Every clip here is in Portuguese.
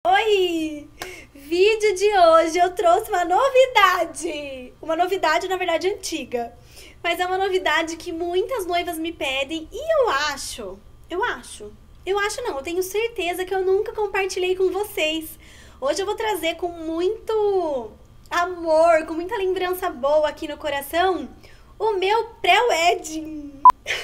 Oi! Vídeo de hoje eu trouxe uma novidade! Uma novidade, na verdade, antiga. Mas é uma novidade que muitas noivas me pedem e eu tenho certeza que eu nunca compartilhei com vocês. Hoje eu vou trazer com muito amor, com muita lembrança boa aqui no coração, o meu pré-wedding.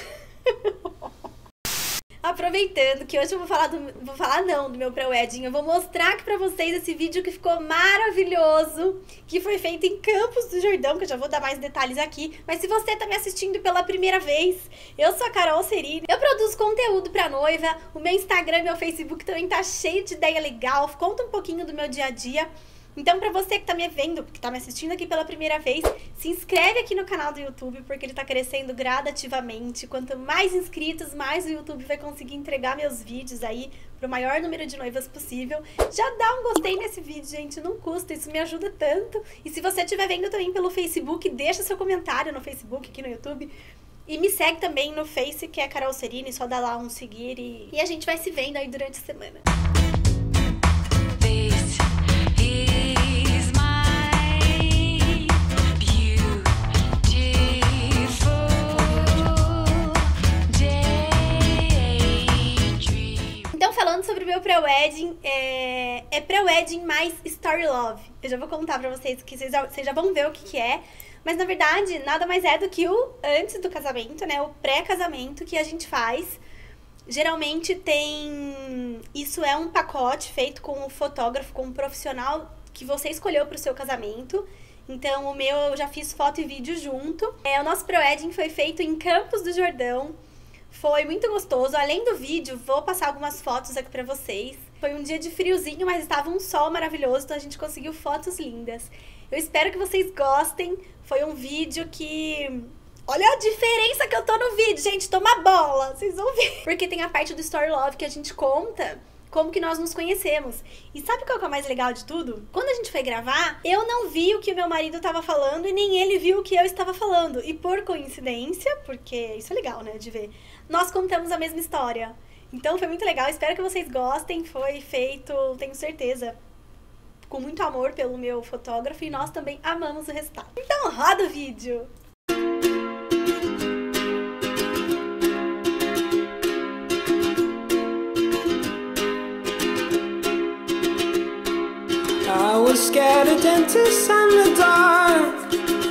Aproveitando que hoje eu vou falar do meu pré-wedding, eu vou mostrar aqui pra vocês esse vídeo que ficou maravilhoso, que foi feito em Campos do Jordão, que eu já vou dar mais detalhes aqui. Mas se você tá me assistindo pela primeira vez, eu sou a Carol Cerini, eu produzo conteúdo pra noiva, o meu Instagram e meu Facebook também tá cheio de ideia legal, conta um pouquinho do meu dia a dia. Então, pra você que tá me vendo, que tá me assistindo aqui pela primeira vez, se inscreve aqui no canal do YouTube, porque ele tá crescendo gradativamente. Quanto mais inscritos, mais o YouTube vai conseguir entregar meus vídeos aí pro maior número de noivas possível. Já dá um gostei nesse vídeo, gente, não custa, isso me ajuda tanto. E se você estiver vendo também pelo Facebook, deixa seu comentário no Facebook, aqui no YouTube. E me segue também no Face, que é Carol Cerini, só dá lá um seguir e a gente vai se vendo aí durante a semana. Falando sobre o meu pré-wedding, é pré-wedding mais story love. Eu já vou contar pra vocês, que vocês já vão ver o que é. Mas, na verdade, nada mais é do que o antes do casamento, né? O pré-casamento que a gente faz. Geralmente isso é um pacote feito com o fotógrafo, com o profissional que você escolheu pro seu casamento. Então, o meu eu já fiz foto e vídeo junto. O nosso pré-wedding foi feito em Campos do Jordão. Foi muito gostoso. Além do vídeo, vou passar algumas fotos aqui pra vocês. Foi um dia de friozinho, mas estava um sol maravilhoso, então a gente conseguiu fotos lindas. Eu espero que vocês gostem. Foi um vídeo que... Olha a diferença que eu tô no vídeo, gente. Tô uma bola, vocês vão ver. Porque tem a parte do Story Love que a gente conta como que nós nos conhecemos. E sabe qual que é o mais legal de tudo? Quando a gente foi gravar, eu não vi o que o meu marido tava falando e nem ele viu o que eu estava falando. E por coincidência, porque isso é legal, né, de ver, nós contamos a mesma história. Então foi muito legal, espero que vocês gostem. Foi feito, tenho certeza, com muito amor pelo meu fotógrafo e nós também amamos o resultado. Então roda o vídeo! I was scared of dentists and the dark.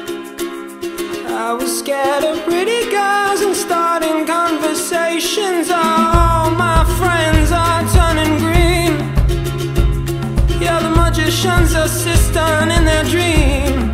I was scared of pretty girls and starting conversations. All my friends are turning green. Yeah, the magician's assistant in their dream.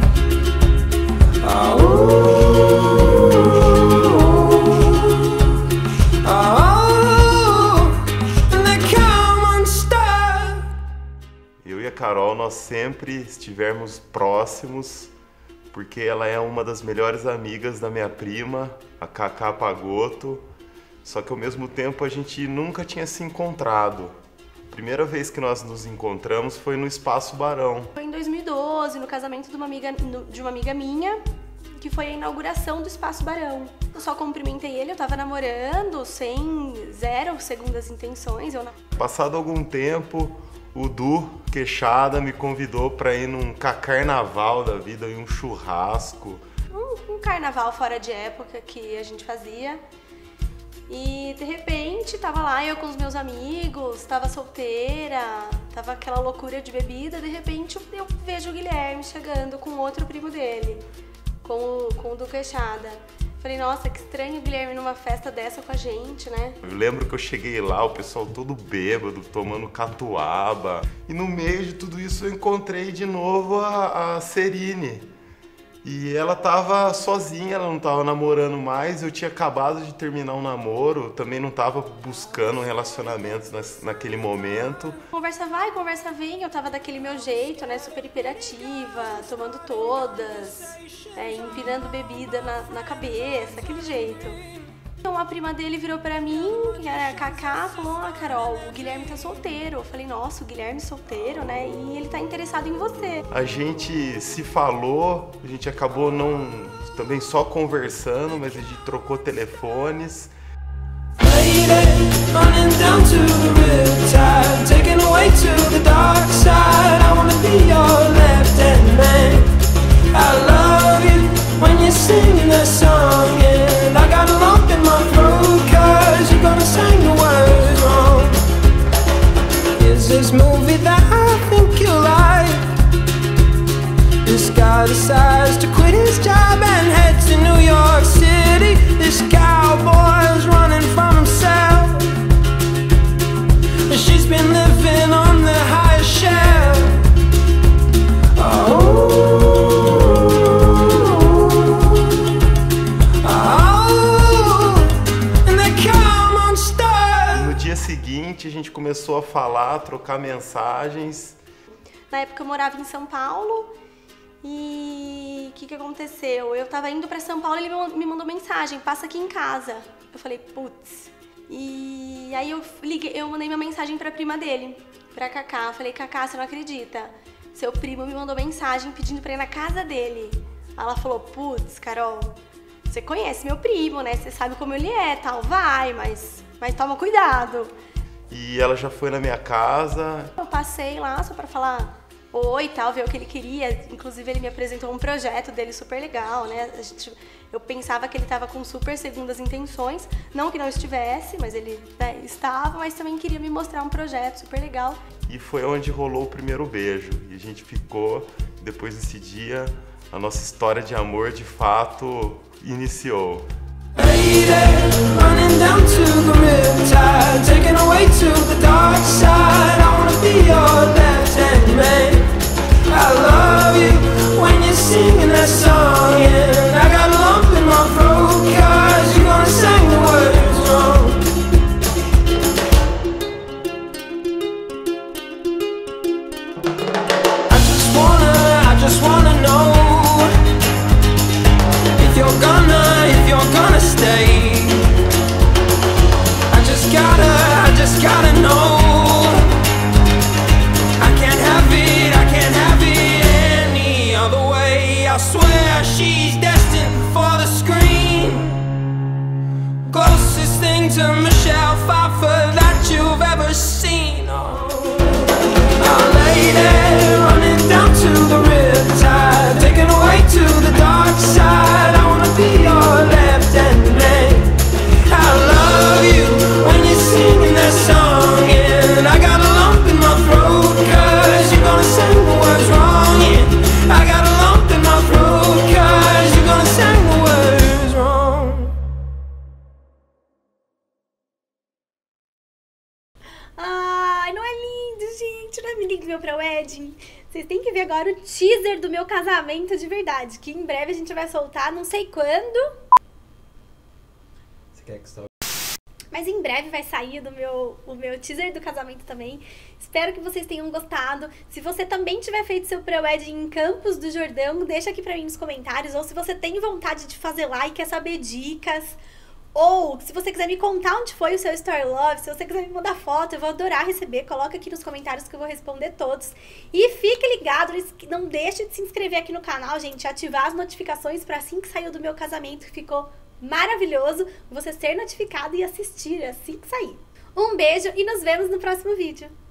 Carol, nós sempre estivemos próximos, porque ela é uma das melhores amigas da minha prima, a Cacá Pagotto, só que ao mesmo tempo a gente nunca tinha se encontrado. A primeira vez que nós nos encontramos foi no Espaço Barão. Foi em 2012, no casamento de uma amiga minha, que foi a inauguração do Espaço Barão. Eu só cumprimentei ele, eu tava namorando, zero segundas intenções. Passado algum tempo, o Du Queixada me convidou para ir num carnaval da vida, em um churrasco. Um carnaval fora de época que a gente fazia. E de repente tava lá eu com os meus amigos, tava solteira, tava aquela loucura de bebida. De repente eu vejo o Guilherme chegando com outro primo dele, com o Du Queixada. Falei, nossa, que estranho o Guilherme numa festa dessa com a gente, né? Eu lembro que eu cheguei lá, o pessoal todo bêbado, tomando catuaba. E no meio de tudo isso eu encontrei de novo a Cerini. E ela tava sozinha, ela não tava namorando mais. Eu tinha acabado de terminar um namoro, também não tava buscando relacionamentos naquele momento. Conversa vai, conversa vem, eu tava daquele meu jeito, né, super hiperativa, tomando todas, empinando bebida na cabeça, aquele jeito. Então a prima dele virou pra mim, que era a Cacá, falou, Carol, o Guilherme tá solteiro. Eu falei, nossa, o Guilherme solteiro, né, e ele tá interessado em você. A gente se falou, a gente acabou também só conversando, mas a gente trocou telefones. Lady, running down to the riptide, taken away to the dark this movie that I think you like. This guy decides to quit his job and head to New York City. This cowboy's running from himself. She's been living on the highest shelf. And they come on stars. No dia seguinte, a gente começou a falar, trocar mensagens. Na época eu morava em São Paulo e o que aconteceu? Eu tava indo pra São Paulo e ele me mandou mensagem, passa aqui em casa. Eu falei, putz. E aí eu mandei uma mensagem pra prima dele, pra Cacá. Eu falei, Cacá, você não acredita? Seu primo me mandou mensagem pedindo pra ir na casa dele. Ela falou, putz, Carol, você conhece meu primo, né? Você sabe como ele é, tal, vai, mas toma cuidado. E ela já foi na minha casa. Eu passei lá só pra falar oi e tal, ver o que ele queria. Inclusive ele me apresentou um projeto dele super legal, né? Eu pensava que ele estava com super segundas intenções, não que não estivesse, mas ele estava, mas também queria me mostrar um projeto super legal. E foi onde rolou o primeiro beijo. E a gente ficou, depois desse dia, a nossa história de amor de fato iniciou. Lady, running down to the riptide, taken away to the dark side. I wanna be your left-hand man. I love you when you're singing that song, and I got a lump in my throat 'cause you're gonna sing the words wrong. I just wanna know if you're gonna stay. I just gotta know. I can't have it any other way. I swear she's destined for the screen. Closest thing to Michelle Pfeiffer that you've ever seen. Oh, lady, running down to the riptide, taken away to the dark side. I wanna be your left-hand man. I love you when you're singing that song, and I got a lump in my throat 'cause you're gonna sing the words wrong. Yeah, I got a lump in my throat 'cause you're gonna sing the words wrong. Ai, não é lindo, gente? Não é lindo meu pré-wedding? Vocês têm que ver agora o teaser do meu casamento de verdade, que em breve a gente vai soltar, não sei quando. Você quer que só... Mas em breve vai sair o meu teaser do casamento também. Espero que vocês tenham gostado. Se você também tiver feito seu pré-wedding em Campos do Jordão, deixa aqui pra mim nos comentários. Ou se você tem vontade de fazer lá e quer saber dicas. Ou se você quiser me contar onde foi o seu Story Love, se você quiser me mandar foto, eu vou adorar receber. Coloca aqui nos comentários que eu vou responder todos. E fique ligado, não deixe de se inscrever aqui no canal, gente. Ativar as notificações para assim que saiu do meu casamento, que ficou maravilhoso, você ser notificado e assistir assim que sair. Um beijo e nos vemos no próximo vídeo.